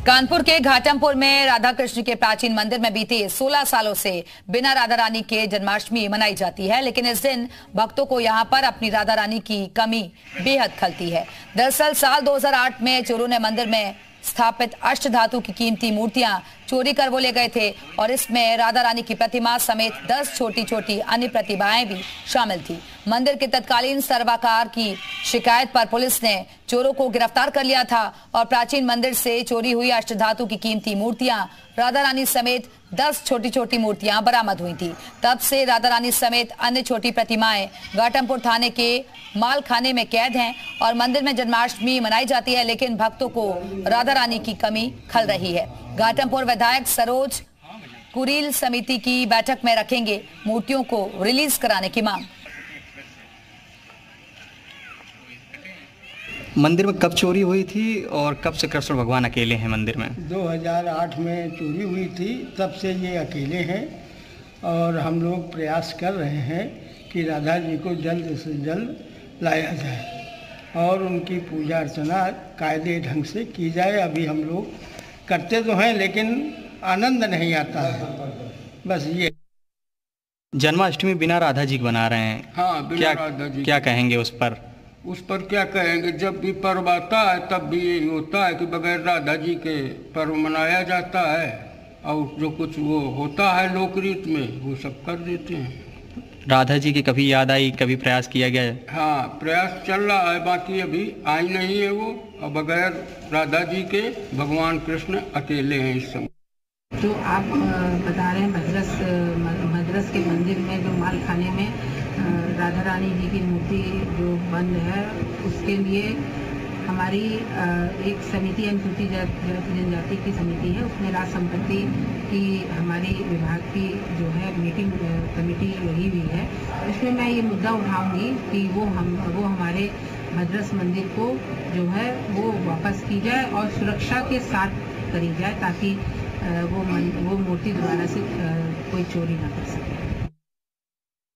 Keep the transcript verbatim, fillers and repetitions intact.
कानपुर के घाटमपुर में राधा कृष्ण के प्राचीन मंदिर में बीते सोलह सालों से बिना राधा रानी के जन्माष्टमी मनाई जाती है, लेकिन इस दिन भक्तों को यहां पर अपनी राधा रानी की कमी बेहद खलती है। दरअसल साल दो हज़ार आठ में चोरों ने मंदिर में स्थापित अष्ट धातु की कीमती मूर्तियां चोरी कर वो ले गए थे और इसमें राधा रानी की प्रतिमा समेत दस छोटी छोटी अन्य प्रतिमाएं भी शामिल थी। मंदिर के तत्कालीन सर्वाकार की शिकायत पर पुलिस ने चोरों को गिरफ्तार कर लिया था और प्राचीन मंदिर से चोरी हुई अष्ट धातु की कीमती मूर्तियां राधा रानी समेत दस छोटी छोटी मूर्तियां बरामद हुई थी। तब से राधा रानी समेत अन्य छोटी प्रतिमाएं घाटमपुर थाने के माल खाने में कैद हैं और मंदिर में जन्माष्टमी मनाई जाती है, लेकिन भक्तों को राधा रानी की कमी खल रही है। घाटमपुर विधायक सरोज कुरील समिति की बैठक में रखेंगे मूर्तियों को रिलीज कराने की मांग। मंदिर में कब चोरी हुई थी और कब से कृष्ण भगवान अकेले हैं मंदिर में? दो हज़ार आठ में चोरी हुई थी, तब से ये अकेले हैं और हम लोग प्रयास कर रहे हैं कि राधा जी को जल्द से जल्द लाया जाए और उनकी पूजा अर्चना कायदे ढंग से की जाए। अभी हम लोग करते तो हैं लेकिन आनंद नहीं आता है, बस ये। जन्माष्टमी बिना राधा जी बना रहे हैं, हाँ, बिना क्या राधा जी क्या कहेंगे उस पर? उस पर क्या कहेंगे, जब भी पर्व आता है तब भी यही होता है कि बगैर राधा जी के पर्व मनाया जाता है और जो कुछ वो होता है लोकरीत में वो सब कर देते हैं। राधा जी की कभी याद आई, कभी प्रयास किया गया है? हाँ, प्रयास चल रहा है, बाकी अभी आई नहीं है वो, और बगैर राधा जी के भगवान कृष्ण अकेले हैं इस समय। जो आप बता रहे हैं मद्रस मद्रस के मंदिर में जो माल खाने में राधा रानी जी की मूर्ति जो बंद है, उसके लिए हमारी एक समिति अनुसूचित जनजाति की समिति है, उसमें राज संपत्ति की हमारी विभाग की जो है मीटिंग कमेटी लगी हुई है। इसमें मैं ये मुद्दा उठाऊंगी कि वो हम वो हमारे मद्रस मंदिर को जो है वो वापस की जाए और सुरक्षा के साथ करी जाए ताकि वो वो मूर्ति दोबारा से कोई चोरी ना कर सके।